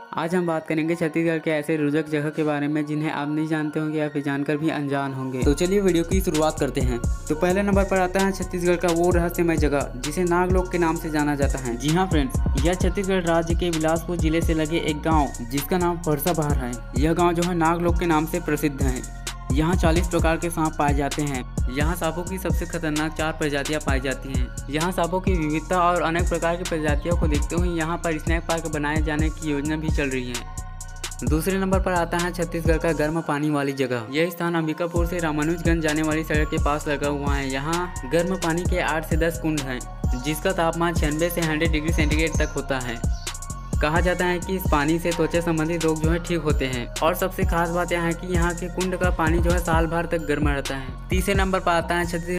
आज हम बात करेंगे छत्तीसगढ़ के ऐसे रोचक जगह के बारे में जिन्हें आप नहीं जानते होंगे या फिर जानकर भी अनजान होंगे। तो चलिए वीडियो की शुरुआत करते हैं। तो पहले नंबर पर आता है छत्तीसगढ़ का वो रहस्यमय जगह जिसे नागलोक के नाम से जाना जाता है। जी हाँ फ्रेंड्स, यह छत्तीसगढ़ राज्य के बिलासपुर जिले से लगे एक गाँव जिसका नाम फरसाबहार है। यह गाँव जो है नागलोक के नाम से प्रसिद्ध है। यहाँ 40 प्रकार के सांप पाए जाते हैं। यहाँ सांपों की सबसे खतरनाक 4 प्रजातियाँ पाई जाती हैं। यहाँ सांपों की विविधता और अनेक प्रकार की प्रजातियों को देखते हुए यहाँ पर स्नेक पार्क बनाए जाने की योजना भी चल रही है। दूसरे नंबर पर आता है छत्तीसगढ़ का गर्म पानी वाली जगह। यह स्थान अंबिकापुर से रामानुजगंज जाने वाली सड़क के पास लगा हुआ है। यहाँ गर्म पानी के 8 से 10 कुंड हैं, जिसका तापमान 96 से 100 डिग्री सेंटीग्रेड तक होता है। कहा जाता है कि इस पानी से त्वचा संबंधित रोग जो है ठीक होते हैं। और सबसे खास बात यह है कि यहाँ के कुंड का पानी जो है साल भर तक गर्म रहता है। तीसरे नंबर पर आता है छत्तीसगढ़